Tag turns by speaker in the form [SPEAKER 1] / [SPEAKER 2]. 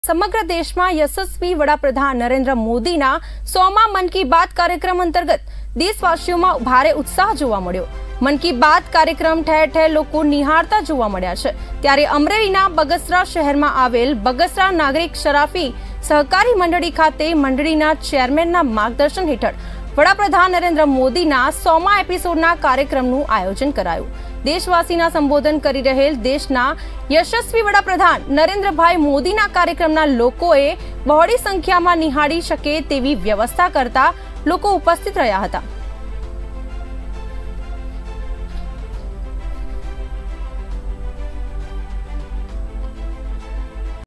[SPEAKER 1] સમગ્ર દેશમાં યશસ્વી વડાપ્રધાન નરેન્દ્ર મોદીના 100મા મન કી બાત કાર્યક્રમ અંતર્ગત દેશવાસીઓમાં ભારે ઉત્સાહ જોવા મળ્યો। મન કી બાત કાર્યક્રમ ઠેર ઠેર લોકો નિહાળતા જોવા મળ્યા છે। ત્યારે અમરેલીના બગસરા શહેરમાં આવેલ બગસરા નાગરિક શરાફી સહકારી મંડળી ખાતે મંડળીના ચેરમેનના માર્ગદર્શન હેઠળ વડાપ્રધાન નરેન્દ્ર મોદીના 100મા એપિસોડના કાર્યક્રમનું આયોજન કરાયું। દેશવાસીના સંબોધન કરી રહેલ દેશના યશસ્વી વડાપ્રધાન નરેન્દ્રભાઈ મોદીના કાર્યક્રમના લોકોએ બહોળી સંખ્યામાં નિહાળી શકે તેવી વ્યવસ્થા કરતા લોકો ઉપસ્થિત રહ્યા હતા।